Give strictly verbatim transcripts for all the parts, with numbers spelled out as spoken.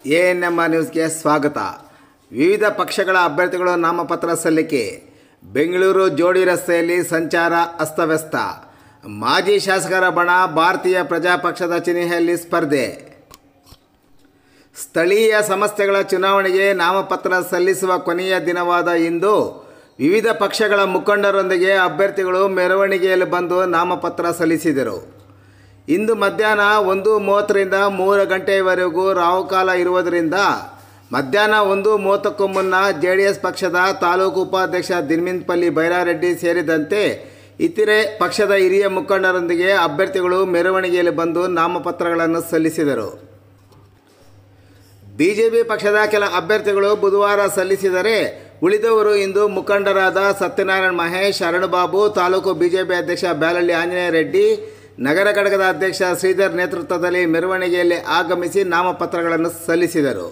A N M R ನ್ಯೂಸ್ಗೆ ಸ್ವಾಗತ. ವಿವಿಧ ಪಕ್ಷಗಳ ಅಭ್ಯರ್ಥಿಗಳು ನಾಮಪತ್ರ ಸಲ್ಲಿಕೆ. ಬೆಂಗಳೂರು ಜೋಡಿ ರಸ್ತೆಯಲ್ಲಿ ಸಂಚಾರ ಅಸ್ತವ್ಯಸ್ತ. ಮಾಜಿ ಶಾಸಕರ ಬಣ ಭಾರತೀಯ ಪ್ರಜಾಪಕ್ಷದ ಚಿಹ್ನೆಯಲ್ಲಿ ಸ್ಪರ್ಧೆ. ಸ್ಥಳೀಯ ಸಂಸ್ಥೆಗಳ ಚುನಾವಣೆಗೆ ನಾಮಪತ್ರ ಸಲ್ಲಿಸುವ ಕೊನೆಯ ದಿನವಾದ ಇಂದು ವಿವಿಧ ಪಕ್ಷಗಳ ಮುಖಂಡರೊಂದಿಗೆ ಅಭ್ಯರ್ಥಿಗಳು ಮೆರವಣಿಗೆಯಲ್ಲಿ ಬಂದು ನಾಮಪತ್ರ ಸಲ್ಲಿಸಿದರು. ಇಂದು ಮಧ್ಯಾಹ್ನ ಒಂದು ಮೂವತ್ತರಿಂದ ಮೂರು ಗಂಟೆಯವರೆಗೂ ರಾಹುಕಾಲ ಇರುವುದರಿಂದ ಮಧ್ಯಾಹ್ನ ಒಂದು ಮೂವತ್ತಕ್ಕೂ ಮುನ್ನ ಜೆ ಡಿ ಎಸ್ ಪಕ್ಷದ ತಾಲೂಕು ಉಪಾಧ್ಯಕ್ಷ ದಿನಮಿಂಪಲ್ಲಿ ಬೈರಾರೆಡ್ಡಿ ಸೇರಿದಂತೆ ಇತರೆ ಪಕ್ಷದ ಹಿರಿಯ ಮುಖಂಡರೊಂದಿಗೆ ಅಭ್ಯರ್ಥಿಗಳು ಮೆರವಣಿಗೆಯಲ್ಲಿ ಬಂದು ನಾಮಪತ್ರಗಳನ್ನು ಸಲ್ಲಿಸಿದರು. ಬಿಜೆಪಿ ಪಕ್ಷದ ಕೆಲ ಅಭ್ಯರ್ಥಿಗಳು ಬುಧವಾರ ಸಲ್ಲಿಸಿದರೆ ಉಳಿದವರು ಇಂದು ಮುಖಂಡರಾದ ಸತ್ಯನಾರಾಯಣ ಮಹೇಶ್, ಅರುಣಬಾಬು, ತಾಲೂಕು ಬಿಜೆಪಿ ಅಧ್ಯಕ್ಷ ಬ್ಯಾಲಳ್ಳಿ ಆಂಜನೇಯ ರೆಡ್ಡಿ, ನಗರ ಘಟಕದ ಅಧ್ಯಕ್ಷ ಶ್ರೀಧರ್ ನೇತೃತ್ವದಲ್ಲಿ ಮೆರವಣಿಗೆಯಲ್ಲಿ ಆಗಮಿಸಿ ನಾಮಪತ್ರಗಳನ್ನು ಸಲ್ಲಿಸಿದರು.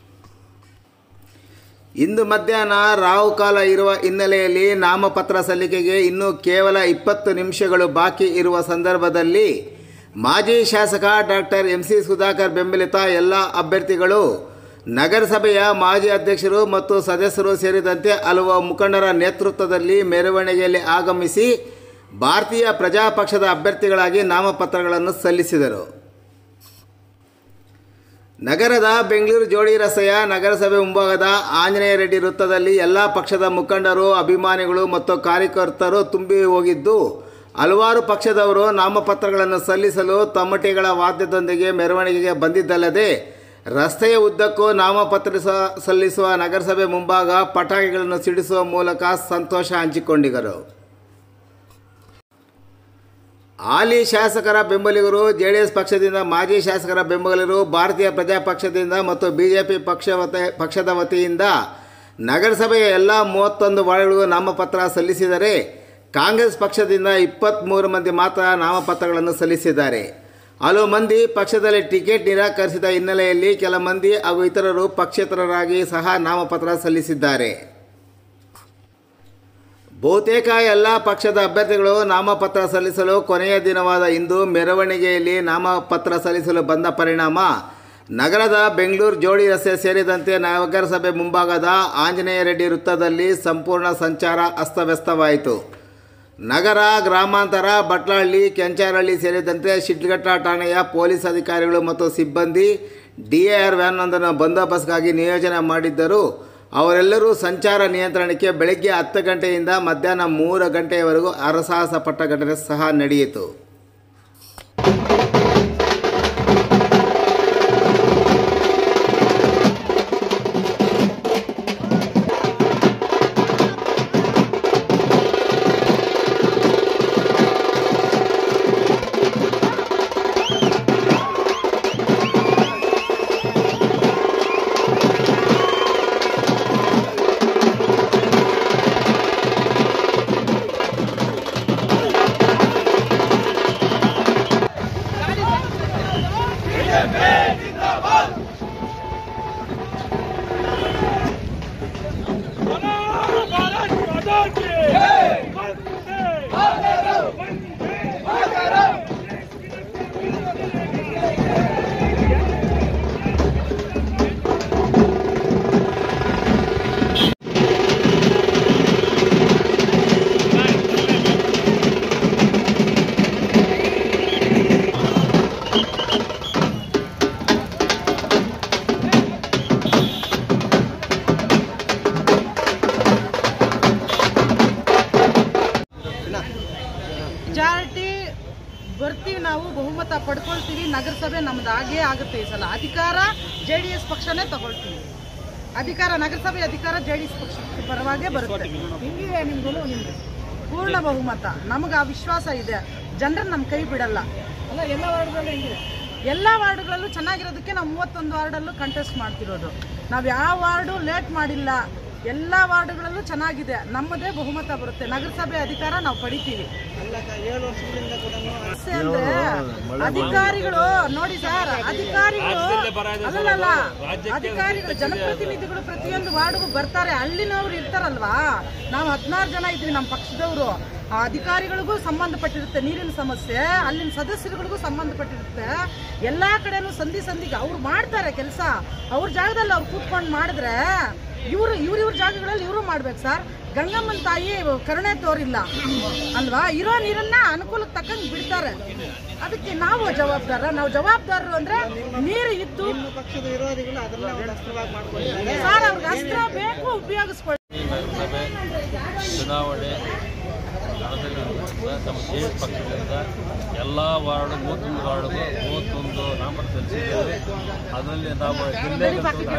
ಇಂದು ಮಧ್ಯಾಹ್ನ ರಾಹುಕಾಲ ಇರುವ ಹಿನ್ನೆಲೆಯಲ್ಲಿ ನಾಮಪತ್ರ ಸಲ್ಲಿಕೆಗೆ ಇನ್ನೂ ಕೇವಲ ಇಪ್ಪತ್ತು ನಿಮಿಷಗಳು ಬಾಕಿ ಇರುವ ಸಂದರ್ಭದಲ್ಲಿ ಮಾಜಿ ಶಾಸಕ ಡಾಕ್ಟರ್ ಎಂ ಸಿ ಸುಧಾಕರ್ ಬೆಂಬಲಿತ ಎಲ್ಲ ಅಭ್ಯರ್ಥಿಗಳು ನಗರಸಭೆಯ ಮಾಜಿ ಅಧ್ಯಕ್ಷರು ಮತ್ತು ಸದಸ್ಯರು ಸೇರಿದಂತೆ ಹಲವು ಮುಖಂಡರ ನೇತೃತ್ವದಲ್ಲಿ ಮೆರವಣಿಗೆಯಲ್ಲಿ ಆಗಮಿಸಿ ಭಾರತೀಯ ಪ್ರಜಾಪಕ್ಷದ ಅಭ್ಯರ್ಥಿಗಳಾಗಿ ನಾಮಪತ್ರಗಳನ್ನು ಸಲ್ಲಿಸಿದರು. ನಗರದ ಬೆಂಗಳೂರು ಜೋಡಿ ರಸ್ತೆಯ ನಗರಸಭೆ ಮುಂಭಾಗದ ಆಂಜನೇಯ ರೆಡ್ಡಿ ವೃತ್ತದಲ್ಲಿ ಎಲ್ಲ ಪಕ್ಷದ ಮುಖಂಡರು, ಅಭಿಮಾನಿಗಳು ಮತ್ತು ಕಾರ್ಯಕರ್ತರು ತುಂಬಿ ಹೋಗಿದ್ದು, ಹಲವಾರು ಪಕ್ಷದವರು ನಾಮಪತ್ರಗಳನ್ನು ಸಲ್ಲಿಸಲು ತಮಟೆಗಳ ವಾದ್ಯದೊಂದಿಗೆ ಮೆರವಣಿಗೆಗೆ ಬಂದಿದ್ದಲ್ಲದೆ ರಸ್ತೆಯ ಉದ್ದಕ್ಕೂ ನಾಮಪತ್ರ ಸಲ್ಲಿಸುವ ನಗರಸಭೆ ಮುಂಭಾಗ ಪಟಾಕಿಗಳನ್ನು ಸಿಡಿಸುವ ಮೂಲಕ ಸಂತೋಷ ಹಂಚಿಕೊಂಡಿದ್ದರು. ಹಾಲಿ ಶಾಸಕರ ಬೆಂಬಲಿಗರು, ಜೆ ಡಿ ಎಸ್ ಪಕ್ಷದಿಂದ ಮಾಜಿ ಶಾಸಕರ ಬೆಂಬಲಿಗರು, ಭಾರತೀಯ ಪ್ರಜಾಪಕ್ಷದಿಂದ ಮತ್ತು ಬಿಜೆಪಿ ಪಕ್ಷ ಪಕ್ಷದ ವತಿಯಿಂದ ನಗರಸಭೆಯ ಎಲ್ಲ ಮೂವತ್ತೊಂದು ವಾರ್ಡ್ಗಳಿಗೂ ನಾಮಪತ್ರ ಸಲ್ಲಿಸಿದರೆ ಕಾಂಗ್ರೆಸ್ ಪಕ್ಷದಿಂದ ಇಪ್ಪತ್ತ್ಮೂರು ಮಂದಿ ಮಾತ್ರ ನಾಮಪತ್ರಗಳನ್ನು ಸಲ್ಲಿಸಿದ್ದಾರೆ. ಹಲವು ಮಂದಿ ಪಕ್ಷದಲ್ಲಿ ಟಿಕೆಟ್ ನಿರಾಕರಿಸಿದ ಹಿನ್ನೆಲೆಯಲ್ಲಿ ಕೆಲ ಮಂದಿ ಹಾಗೂ ಇತರರು ಪಕ್ಷೇತರರಾಗಿ ಸಹ ನಾಮಪತ್ರ ಸಲ್ಲಿಸಿದ್ದಾರೆ. ಬಹುತೇಕ ಎಲ್ಲ ಪಕ್ಷದ ಅಭ್ಯರ್ಥಿಗಳು ನಾಮಪತ್ರ ಸಲ್ಲಿಸಲು ಕೊನೆಯ ದಿನವಾದ ಇಂದು ಮೆರವಣಿಗೆಯಲ್ಲಿ ನಾಮಪತ್ರ ಸಲ್ಲಿಸಲು ಬಂದ ಪರಿಣಾಮ ನಗರದ ಬೆಂಗಳೂರು ಜೋಡಿ ರಸ್ತೆ ಸೇರಿದಂತೆ ನಗರಸಭೆ ಮುಂಭಾಗದ ಆಂಜನೇಯ ರೆಡ್ಡಿ ವೃತ್ತದಲ್ಲಿ ಸಂಪೂರ್ಣ ಸಂಚಾರ ಅಸ್ತವ್ಯಸ್ತವಾಯಿತು. ನಗರ, ಗ್ರಾಮಾಂತರ, ಬಟ್ಲಹಳ್ಳಿ, ಕೆಂಚಾರಹಳ್ಳಿ ಸೇರಿದಂತೆ ಶಿಡ್ಲಘಟ್ಟ ಠಾಣೆಯ ಪೊಲೀಸ್ ಅಧಿಕಾರಿಗಳು ಮತ್ತು ಸಿಬ್ಬಂದಿ ಡಿ ಎ ಆರ್ ವ್ಯಾನೊಂದನ್ನು ಬಂದೋಬಸ್ತ್ಗಾಗಿ ನಿಯೋಜನೆ ಮಾಡಿದ್ದರು. ಅವರೆಲ್ಲರೂ ಸಂಚಾರ ನಿಯಂತ್ರಣಕ್ಕೆ ಬೆಳಗ್ಗೆ ಹತ್ತು ಗಂಟೆಯಿಂದ ಮಧ್ಯಾಹ್ನ ಮೂರು ಗಂಟೆಯವರೆಗೂ ಹರಸಾಹಸ ಪಟ್ಟ ಘಟನೆ ಸಹ ನಡೆಯಿತು. ಮೆಜಾರಿಟಿ ಬರ್ತೀವಿ, ನಾವು ಬಹುಮತ ಪಡ್ಕೊಳ್ತೀವಿ. ನಗರಸಭೆ ನಮ್ದು ಆಗೇ ಆಗುತ್ತೆ. ಈ ಸಲ ಅಧಿಕಾರ ಜೆ ಡಿ ಎಸ್ ಪಕ್ಷನೇ ತಗೊಳ್ತೀವಿ. ಅಧಿಕಾರ ನಗರಸಭೆ ಅಧಿಕಾರ ಜೆ ಡಿ ಎಸ್ ಪಕ್ಷ ಪರವಾಗೇ ಬರುತ್ತೆ. ಹಿಂಗಿದೆ ನಿಮ್ದು ನಿಮ್ದು ಪೂರ್ಣ ಬಹುಮತ. ನಮಗೆ ಆ ವಿಶ್ವಾಸ ಇದೆ. ಜನರನ್ನು ನಮ್ಮ ಕೈ ಬಿಡಲ್ಲ. ಅಲ್ಲ, ಎಲ್ಲ ವಾರ್ಡ್ಗಳಲ್ಲೂ ಹೆಂಗಿದೆ, ಎಲ್ಲ ವಾರ್ಡ್ಗಳಲ್ಲೂ ಚೆನ್ನಾಗಿರೋದಕ್ಕೆ ನಾವು ಮೂವತ್ತೊಂದು ವಾರ್ಡಲ್ಲೂ ಕಂಟೆಸ್ಟ್ ಮಾಡ್ತಿರೋದು. ನಾವು ಯಾವ ವಾರ್ಡು ಲೇಟ್ ಮಾಡಿಲ್ಲ. ಎಲ್ಲ ವಾರ್ಡ್ಗಳಲ್ಲೂ ಚೆನ್ನಾಗಿದೆ. ನಮ್ಮದೇ ಬಹುಮತ ಬರುತ್ತೆ. ನಗರಸಭೆ ಅಧಿಕಾರ ನಾವು ಪಡಿತೀವಿ. ಅಂದ್ರೆ ಅಧಿಕಾರಿಗಳು ನೋಡಿ ಸರ್, ಅಧಿಕಾರಿಗಳು ಅಲ್ಲಲ್ಲ, ಅಧಿಕಾರಿಗಳು ಜನಪ್ರತಿನಿಧಿಗಳು ಪ್ರತಿಯೊಂದು ವಾರ್ಡ್ಗೂ ಬರ್ತಾರೆ. ಹಳ್ಳಿನವ್ರು ಇರ್ತಾರಲ್ವಾ, ನಾವು ಹದಿನಾರು ಜನ ಇದ್ವಿ ನಮ್ಮ ಪಕ್ಷದವರು. ಆ ಅಧಿಕಾರಿಗಳಿಗೂ ಸಂಬಂಧಪಟ್ಟಿರುತ್ತೆ, ನೀರಿನ ಸಮಸ್ಯೆ ಅಲ್ಲಿನ ಸದಸ್ಯರುಗಳಿಗೂ ಸಂಬಂಧಪಟ್ಟಿರುತ್ತೆ. ಎಲ್ಲ ಕಡೆನೂ ಸಂಧಿ ಸಂಧಿಗೆ ಅವ್ರು ಮಾಡ್ತಾರೆ ಕೆಲಸ. ಅವ್ರ ಜಾಗದಲ್ಲಿ ಅವ್ರು ಕೂತ್ಕೊಂಡು ಮಾಡಿದ್ರೆ ಇವರು ಇವ್ರ ಇವ್ರ ಜಾಗಗಳಲ್ಲಿ ಇವರು ಮಾಡ್ಬೇಕು ಸರ್. ಗಂಗಮ್ಮನ ತಾಯಿ ಕರುಣೆ ತೋರಿಲ್ಲ ಅಲ್ವಾ? ಇರೋ ನೀರನ್ನ ಅನುಕೂಲಕ್ಕೆ ತಕ್ಕಂಗೆ ಬಿಡ್ತಾರೆ. ಅದಕ್ಕೆ ನಾವು ಜವಾಬ್ದಾರ. ನಾವು ಜವಾಬ್ದಾರರು ಅಂದ್ರೆ ನೀರು ಇತ್ತು ಸರ್, ಅವ್ರಿಗೆ ಅಸ್ತ್ರ ಬೇಕು, ಉಪಯೋಗಿಸ್ಕೊಳ್ಳಿ. ಚುನಾವಣೆ ನಡೆದಲ್ಲಿರುವುದರಿಂದ ನಮ್ಮ ಜೆ ಎಸ್ ಪಕ್ಷದಿಂದ ಎಲ್ಲ ವಾರ್ಡ್ ಮೂವತ್ತೊಂದು ವಾರ್ಡ್ಗೂ ಮೂವತ್ತೊಂದು ನಾಮಪತ್ರ ಸಲ್ಲಿಸಿದ್ದೇವೆ. ಅದರಲ್ಲಿ ನಾವು ಜಿಲ್ಲೆ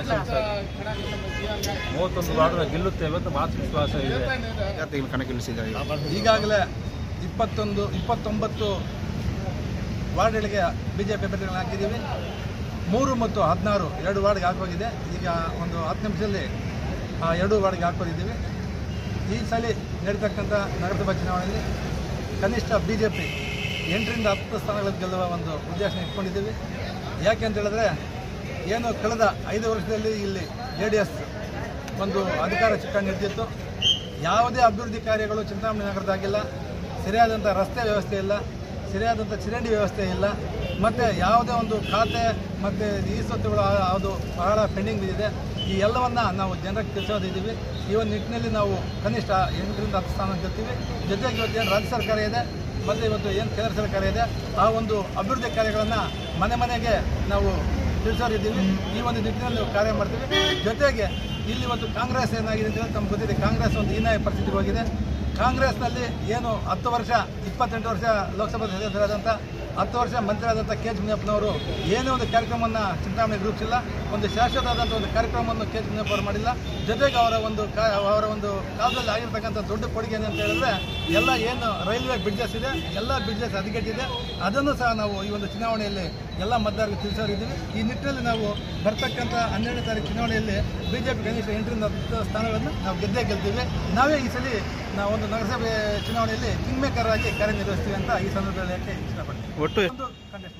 ಮೂವತ್ತೊಂದು ವಾರ್ಡ್ ಗೆಲ್ಲುತ್ತೇವೆ ಅಂತ ಮಾತು ವಿಶ್ವಾಸ ಇದೆ. ಕಣಕ್ಕಿಳಿಸಿದ್ದಾರೆ. ಈಗಾಗಲೇ ಇಪ್ಪತ್ತೊಂದು ಇಪ್ಪತ್ತೊಂಬತ್ತು ವಾರ್ಡ್ಗಳಿಗೆ ಬಿ ಜೆ ಪಿ ಅಭ್ಯರ್ಥಿಗಳನ್ನ ಹಾಕಿದ್ದೀವಿ. ಮೂರು ಮತ್ತು ಹದಿನಾರು ಎರಡು ವಾರ್ಡ್ಗೆ ಹಾಕೋಗಿದೆ. ಈಗ ಒಂದು ಹತ್ತು ನಿಮಿಷದಲ್ಲಿ ಎರಡು ವಾರ್ಡ್ಗೆ ಹಾಕೋದಿದ್ದೀವಿ. ಈ ಸಲ ನಡೀತಕ್ಕಂಥ ನಗರಸಭಾ ಚುನಾವಣೆಯಲ್ಲಿ ಕನಿಷ್ಠ ಬಿ ಜೆ ಪಿ ಎಂಟರಿಂದ ಹತ್ತು ಸ್ಥಾನಗಳನ್ನು ಗೆಲ್ಲುವ ಒಂದು ಉದ್ದೇಶ ಇಟ್ಕೊಂಡಿದ್ದೀವಿ. ಯಾಕೆ ಅಂತ ಹೇಳಿದ್ರೆ, ಏನು ಕಳೆದ ಐದು ವರ್ಷದಲ್ಲಿ ಇಲ್ಲಿ ಜೆ ಡಿ ಎಸ್ ಒಂದು ಅಧಿಕಾರ ಚುಕ್ಕಾಣಿ ಹಿಡಿದಿತ್ತು. ಯಾವುದೇ ಅಭಿವೃದ್ಧಿ ಕಾರ್ಯಗಳು ಚಿಂತಾಮಣಿ ನಗರದಾಗಿಲ್ಲ. ಸರಿಯಾದಂಥ ರಸ್ತೆ ವ್ಯವಸ್ಥೆ ಇಲ್ಲ, ಸರಿಯಾದಂಥ ಚರಂಡಿ ವ್ಯವಸ್ಥೆ ಇಲ್ಲ, ಮತ್ತು ಯಾವುದೇ ಒಂದು ಖಾತೆ ಮತ್ತು ಈ ಸ್ವತ್ತುಗಳು ಅದು ಬಹಳ ಪೆಂಡಿಂಗ್ ಬಿದ್ದಿದೆ. ಈ ಎಲ್ಲವನ್ನು ನಾವು ಜನರಿಗೆ ತಿಳಿಸೋದಿದ್ದೀವಿ. ಈ ಒಂದು ನಿಟ್ಟಿನಲ್ಲಿ ನಾವು ಕನಿಷ್ಠ ಎಂಟರಿಂದ ಹತ್ತು ಸ್ಥಾನ ಗೆಲ್ತೀವಿ. ಜೊತೆಗೆ ಇವತ್ತು ಏನು ರಾಜ್ಯ ಸರ್ಕಾರ ಇದೆ ಮತ್ತು ಇವತ್ತು ಏನು ಕೇಂದ್ರ ಸರ್ಕಾರ ಇದೆ, ಆ ಒಂದು ಅಭಿವೃದ್ಧಿ ಕಾರ್ಯಗಳನ್ನು ಮನೆ ಮನೆಗೆ ನಾವು ತಿಳಿಸೋರಿದ್ದೀವಿ. ಈ ಒಂದು ನಿಟ್ಟಿನಲ್ಲಿ ನಾವು ಕಾರ್ಯ ಮಾಡ್ತೀವಿ. ಜೊತೆಗೆ ಇಲ್ಲಿ ಇವತ್ತು ಕಾಂಗ್ರೆಸ್ ಏನಾಗಿದೆ ಅಂತೇಳಿ ತಮ್ಗೆ ಗೊತ್ತಿದೆ. ಕಾಂಗ್ರೆಸ್ ಒಂದು ಹೀನಾಯ ಪರಿಸ್ಥಿತಿಗೆ ಹೋಗಿದೆ. ಕಾಂಗ್ರೆಸ್ನಲ್ಲಿ ಏನು ಹತ್ತು ವರ್ಷ ಇಪ್ಪತ್ತೆಂಟು ವರ್ಷ ಲೋಕಸಭಾ ಸದಸ್ಯರಾದಂಥ ಹತ್ತು ವರ್ಷ ಮಂತ್ರಿಯಾದಂಥ ಕೆ ಎಚ್ ಮುನಿಯಪ್ಪನವರು ಏನೇ ಒಂದು ಕಾರ್ಯಕ್ರಮವನ್ನು ಚಿಂತಾಮಣಿಗೆ ರೂಪಿಸಿಲ್ಲ. ಒಂದು ಶಾಶ್ವತವಾದಂಥ ಒಂದು ಕಾರ್ಯಕ್ರಮವನ್ನು ಕೆ ಎಚ್ ಮುನಿಯಪ್ಪ ಅವರು ಮಾಡಿಲ್ಲ. ಜೊತೆಗೆ ಅವರ ಒಂದು ಕಾ ಅವರ ಒಂದು ಕಾಲದಲ್ಲಿ ಆಗಿರ್ತಕ್ಕಂಥ ದೊಡ್ಡ ಕೊಡುಗೆ ಏನಂತ ಹೇಳಿದ್ರೆ, ಎಲ್ಲ ಏನು ರೈಲ್ವೆ ಬ್ರಿಡ್ಜಸ್ ಇದೆ, ಎಲ್ಲ ಬ್ರಿಡ್ಜಸ್ ಹದಗೆಟ್ಟಿದೆ. ಅದನ್ನು ಸಹ ನಾವು ಈ ಒಂದು ಚುನಾವಣೆಯಲ್ಲಿ ಎಲ್ಲ ಮತದಾರರಿಗೆ ತಿಳಿಸೋರಿದ್ದೀವಿ. ಈ ನಿಟ್ಟಿನಲ್ಲಿ ನಾವು ಬರ್ತಕ್ಕಂಥ ಹನ್ನೆರಡನೇ ತಾರೀಕು ಚುನಾವಣೆಯಲ್ಲಿ ಬಿ ಜೆ ಪಿ ಕನಿಷ್ಠ ಎಂಟರಿಂದ ಹತ್ತು ಸ್ಥಾನಗಳನ್ನು ನಾವು ಗೆದ್ದೇ ಗೆಲ್ತೀವಿ. ನಾವೇ ಈ ಸಲ ನಾವು ಒಂದು ನಗರಸಭೆ ಚುನಾವಣೆಯಲ್ಲಿ ಕಿಂಗ್ ಮೇಕರ್ ಆಗಿ ಕಾರ್ಯನಿರ್ವಹಿಸ್ತೀವಿ ಅಂತ ಈ ಸಂದರ್ಭದಲ್ಲಿ ಹೇಳಕ್ಕೆ ಇಷ್ಟಪಡ್ತೀವಿ. ಒಟ್ಟು ಒಂದು ಕಂಟೆಸ್ಟ್